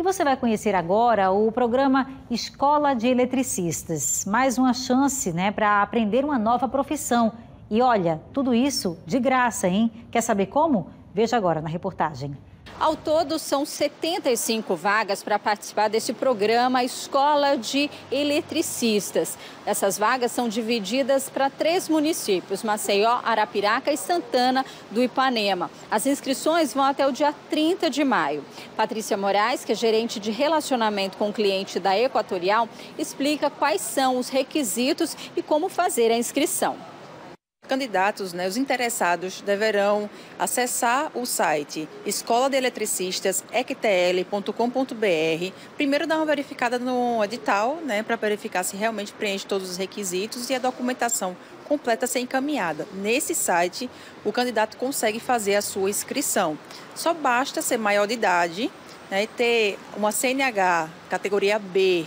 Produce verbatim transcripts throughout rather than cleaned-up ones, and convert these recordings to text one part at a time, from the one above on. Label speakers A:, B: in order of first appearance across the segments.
A: E você vai conhecer agora o programa Escola de Eletricistas. Mais uma chance, né, para aprender uma nova profissão. E olha, tudo isso de graça, hein? Quer saber como? Veja agora na reportagem.
B: Ao todo, são setenta e cinco vagas para participar desse programa Escola de Eletricistas. Essas vagas são divididas para três municípios, Maceió, Arapiraca e Santana do Ipanema. As inscrições vão até o dia trinta de maio. Patrícia Moraes, que é gerente de relacionamento com o cliente da Equatorial, explica quais são os requisitos e como fazer a inscrição.
C: Candidatos, né, os interessados, deverão acessar o site escola de eletricistas ectl ponto com ponto br. Primeiro dar uma verificada no edital, né, para verificar se realmente preenche todos os requisitos e a documentação completa ser encaminhada. Nesse site, o candidato consegue fazer a sua inscrição. Só basta ser maior de idade, né, e ter uma C N H categoria B,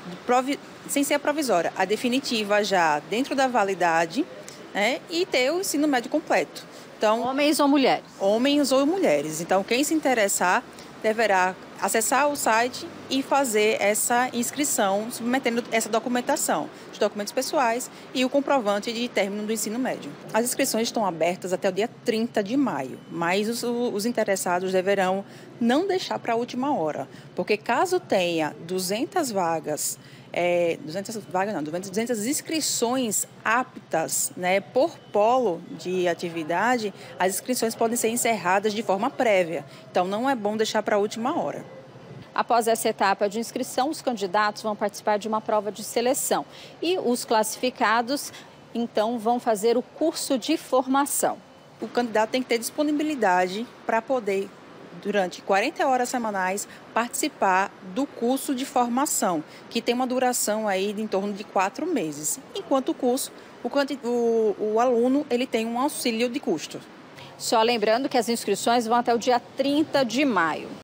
C: sem ser a provisória, a definitiva já dentro da validade, É, e ter o ensino médio completo.
B: Então, homens ou mulheres?
C: Homens ou mulheres. Então, quem se interessar deverá acessar o site e fazer essa inscrição, submetendo essa documentação, os documentos pessoais e o comprovante de término do ensino médio. As inscrições estão abertas até o dia trinta de maio, mas os, os interessados deverão não deixar para a última hora, porque caso tenha duzentas vagas, É, duzentas vagas não, duzentas inscrições aptas, né, por polo de atividade, as inscrições podem ser encerradas de forma prévia. Então, não é bom deixar para a última hora.
B: Após essa etapa de inscrição, os candidatos vão participar de uma prova de seleção. E os classificados, então, vão fazer o curso de formação.
C: O candidato tem que ter disponibilidade para poder, durante quarenta horas semanais, participar do curso de formação, que tem uma duração aí de em torno de quatro meses. Enquanto o curso, o, o, o aluno ele tem um auxílio de custo.
B: Só lembrando que as inscrições vão até o dia trinta de maio.